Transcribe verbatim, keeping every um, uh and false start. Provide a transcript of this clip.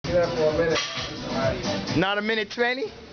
Give that for a minute. Not a minute twenty?